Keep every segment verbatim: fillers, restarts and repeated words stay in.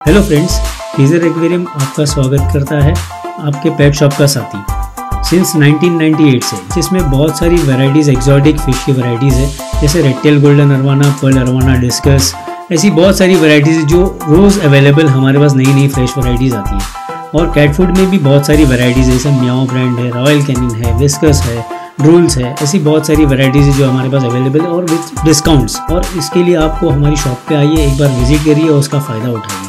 Hello friends, teaser aquarium आपका स्वागत करता है आपके पेट शॉप का साथी सिंस नाइनटीन नाइंटी एट से, जिसमें बहुत सारी वैरायटीज़ एक्जॉटिक फ़िश की वैरायटीज़ है, जैसे red tail golden arowana, pearl arowana, discus, ऐसी बहुत सारी वैरायटीज़ जो रोज़ अवेलेबल हमारे पास नई नई फ्रेश वैरायटीज़ आती हैं। और कैट फूड में भी बहुत सारी वैरायटीज़ है, जैसे म्याओ ब्रांड है, रॉयल कैनिन है, विस्कस है, ड्रूल्स है, ऐसी बहुत सारी वैरायटीज़ जो हमारे पास अवेलेबल है और विद डिस्काउंट्स। और इसके लिए आपको हमारी शॉप पे आइए, एक बार विजिट करिए और उसका फ़ायदा उठाइए।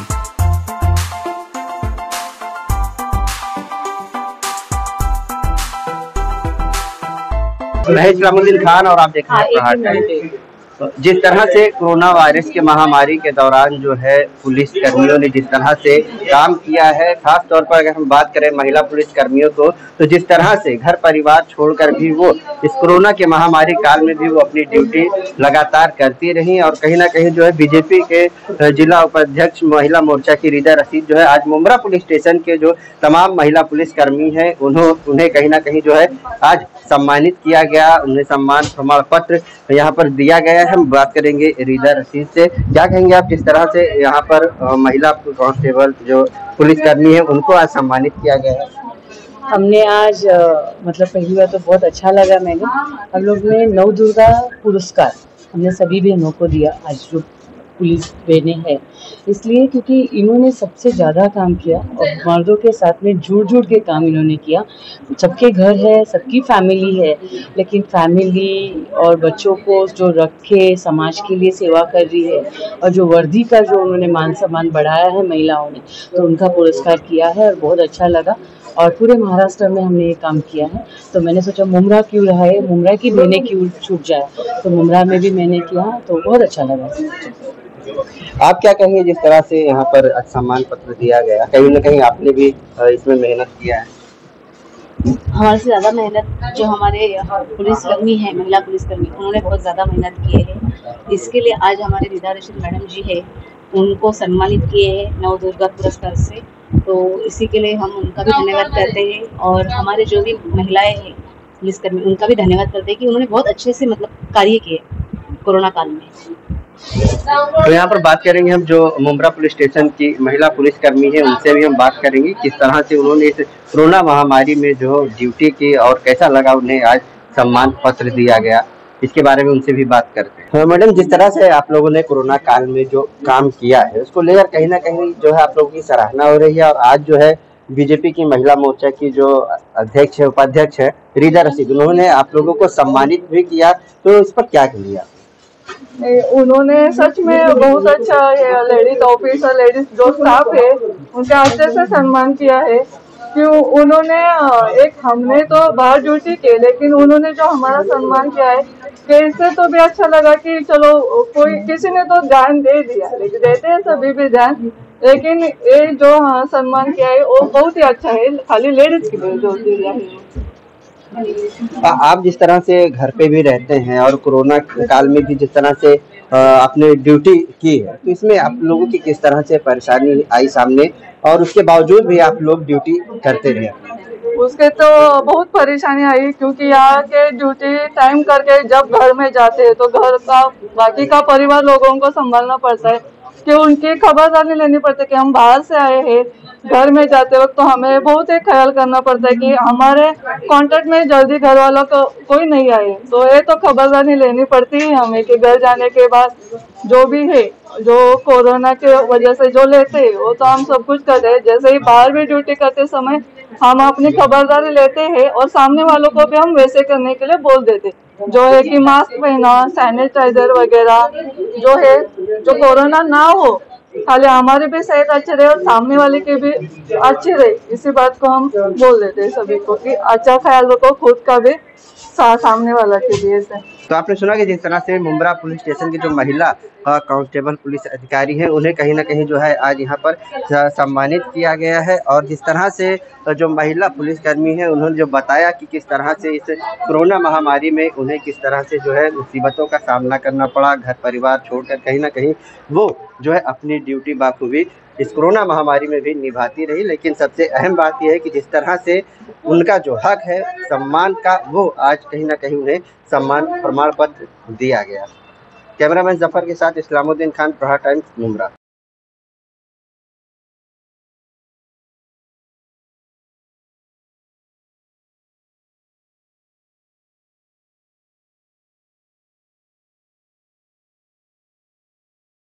मैं इस्लामुद्दीन खान और आप देख रहे हैं प्रहार टाइम्स। जिस तरह से कोरोना वायरस के महामारी के दौरान जो है पुलिस कर्मियों ने जिस तरह से काम किया है, खास तौर पर अगर हम बात करें महिला पुलिस कर्मियों को, तो जिस तरह से घर परिवार छोड़कर भी वो इस कोरोना के महामारी काल में भी वो अपनी ड्यूटी लगातार करती रही। और कहीं ना कहीं जो है बीजेपी के जिला उपाध्यक्ष महिला मोर्चा की रीदा रशीद जो है आज मुमरा पुलिस स्टेशन के जो तमाम महिला पुलिस कर्मी हैं उन्हों उन्हें कहीं ना कहीं जो है आज सम्मानित किया गया, उन्हें सम्मान प्रमाण पत्र यहाँ पर दिया गया है। हम बात करेंगे रीदा रशीद से। क्या कहेंगे आप, जिस तरह से यहाँ पर महिला कांस्टेबल जो पुलिसकर्मी है उनको आज सम्मानित किया गया है? हमने आज आ, मतलब पहली बार तो बहुत अच्छा लगा। मैंने हम लोग ने नव दुर्गा पुरस्कार हमने सभी बहनों को दिया आज जो पुलिस बहनें हैं, इसलिए क्योंकि इन्होंने सबसे ज़्यादा काम किया और मर्दों के साथ में जुड़ जुड़ के काम इन्होंने किया। सबके घर है, सबकी फैमिली है, लेकिन फैमिली और बच्चों को जो रखे समाज के लिए सेवा कर रही है और जो वर्दी का जो उन्होंने मान सम्मान बढ़ाया है महिलाओं ने, तो उनका पुरस्कार किया है और बहुत अच्छा लगा। और पूरे महाराष्ट्र में हमने ये काम किया है, तो मैंने सोचा मुमरा क्यों रहा है, मुमरा की बहनें क्यों छूट जाए, तो मुमरा में भी मैंने किया, तो बहुत अच्छा लगा। आप क्या कहेंगे, जिस तरह से यहाँ पर सम्मान पत्र दिया गया, कहीं ना कहीं आपने भी इसमें मेहनत किया है? हमारे से ज़्यादा मेहनत जो हमारे पुलिसकर्मी हैं, महिला पुलिसकर्मी, उन्होंने बहुत ज़्यादा मेहनत की है। इसके लिए आज हमारे रीदा रशीद मैडम जी है, उनको सम्मानित किए हैं नव दुर्गा पुरस्कार से, तो इसी के लिए हम उनका भी धन्यवाद करते हैं। और हमारे जो भी महिलाएं हैं पुलिसकर्मी, उनका भी धन्यवाद करते हैं कि उन्होंने बहुत अच्छे से मतलब कार्य किए कोरोना काल में। तो यहाँ पर बात करेंगे हम जो मुमरा पुलिस स्टेशन की महिला पुलिसकर्मी है, उनसे भी हम बात करेंगे किस तरह से उन्होंने इस कोरोना महामारी में जो ड्यूटी की और कैसा लगा उन्हें आज सम्मान पत्र दिया गया, इसके बारे में उनसे भी बात करते हैं। तो मैडम, जिस तरह से आप लोगों ने कोरोना काल में जो काम किया है उसको लेकर कहीं ना कहीं जो है आप लोगों की सराहना हो रही है, और आज जो है बीजेपी की महिला मोर्चा की जो अध्यक्ष है, उपाध्यक्ष है रीदा रशीद, उन्होंने आप लोगों को सम्मानित भी किया, तो इस पर क्या कहिए आप? उन्होंने सच में बहुत अच्छा है, लेडीज ऑफिसर, लेडीज जो स्टाफ है उनका अच्छे से सम्मान किया है। क्यों उन्होंने एक हमने तो बाहर ड्यूटी की, लेकिन उन्होंने जो हमारा सम्मान किया है, इससे तो भी अच्छा लगा कि चलो कोई किसी ने तो ध्यान दे दिया, लेकिन देते हैं सभी भी ध्यान, लेकिन ये जो हाँ सम्मान किया है वो बहुत ही अच्छा है, खाली लेडीज की भी जो दिया है। आप जिस तरह से घर पे भी रहते हैं और कोरोना काल में भी जिस तरह से आपने ड्यूटी की है, तो इसमें आप लोगों की किस तरह से परेशानी आई सामने, और उसके बावजूद भी आप लोग ड्यूटी करते रहे? उसके तो बहुत परेशानी आई, क्योंकि यहाँ के ड्यूटी टाइम करके जब घर में जाते हैं तो घर का बाकी का परिवार लोगों को संभालना पड़ता है, कि उनकी खबरदारी लेनी पड़ती है कि हम बाहर से आए हैं। घर में जाते वक्त तो हमें बहुत ही ख्याल करना पड़ता है कि हमारे कांटेक्ट में जल्दी घर वालों को कोई नहीं आए, तो ये तो खबरदारी लेनी पड़ती है हमें कि घर जाने के बाद जो भी है, जो कोरोना के वजह से जो लेते हैं वो तो हम सब कुछ करते हैं। जैसे ही बाहर भी ड्यूटी करते समय हम अपनी खबरदारी लेते हैं, और सामने वालों को भी हम वैसे करने के लिए बोल देते, जो है कि मास्क पहना, सैनिटाइजर वगैरह जो है, जो कोरोना ना हो, खाली हमारी भी सेहत अच्छी रहे और सामने वाले की भी अच्छी रहे, इसी बात को हम बोल देते हैं सभी को कि अच्छा ख्याल रखो, खुद का भी सामने वाला के लिए से। तो आपने सुना कि जिस तरह से मुमरा पुलिस स्टेशन की जो महिला कांस्टेबल पुलिस अधिकारी हैं, उन्हें कहीं ना कहीं जो है आज यहाँ पर सम्मानित किया गया है। और जिस तरह से जो महिला पुलिसकर्मी हैं उन्होंने जो बताया कि किस तरह से इस कोरोना महामारी में उन्हें किस तरह से जो है मुसीबतों का सामना करना पड़ा, घर परिवार छोड़कर कहीं ना कहीं वो जो है अपनी ड्यूटी बाखूबी इस कोरोना महामारी में भी निभाती रही। लेकिन सबसे अहम बात यह है कि जिस तरह से उनका जो हक है सम्मान का, वो आज कहीं ना कहीं उन्हें सम्मान प्रमाण पत्र दिया गया। कैमरामैन जफर के साथ इस्लामुद्दीन खान, प्रहार टाइम्स, मुमरा।